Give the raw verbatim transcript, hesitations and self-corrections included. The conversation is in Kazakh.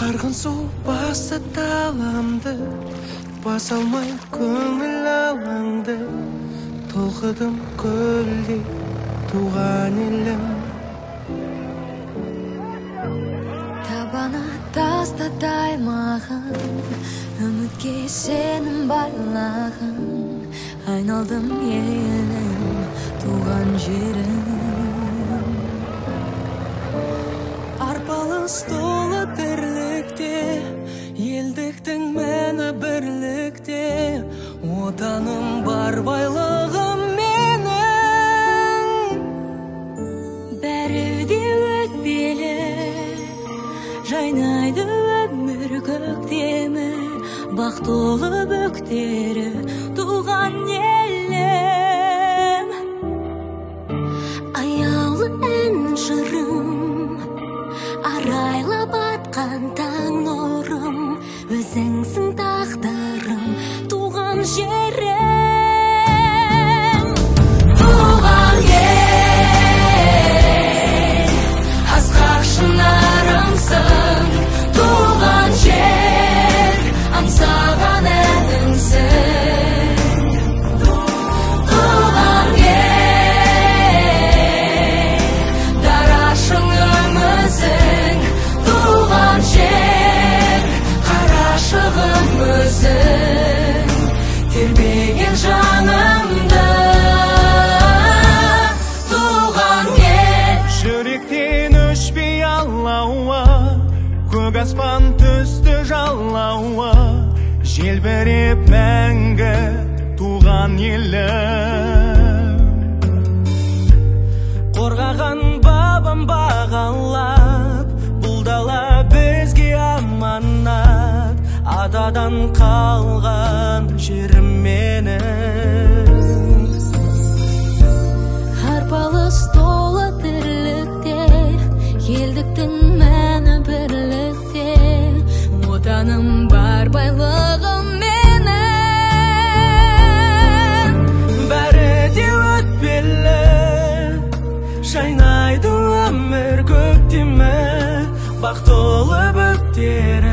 Арғын су басы таламды, бас алмай көңіл алаңды. Толқыдым көлде туған елім. Табана тастатай маған, үмітке сенім байлаған. Айналдым елім, туған жерім. Арпалыс толы тірлікте, елдіктің мәні бірлікте. Отаным бар байлығым менің. Бәрі де өтпелі, жайнайды өмір көктемі. Бақ толы бөктері туған елім. Аяулы ән жырым, арайлы батқан таң нұрым. Өзіңсің тағдырым, туған жерім. Туған ел, асқақ шынарымсың. Туған жер, аңсаған әніңсің. Туған ел, дарашың өмізің. Туған жер, қарашығым өзің. Тербеген жанымды, туған ел. Жүректен өшпей алауы, көк аспан түсті жалауы. Желбіреп мәңгі туған елім. Қорғаған бабам бағалап, бұл дала бізге аманат. Атадан қалған жерім менің. Арпалыс толы тірлікте, елдіктің мәні бірлікте. Отаным бар байлығым менің. Бәрі де өтпелі, жайнайды өмір көктемі. Бақ толы бөктері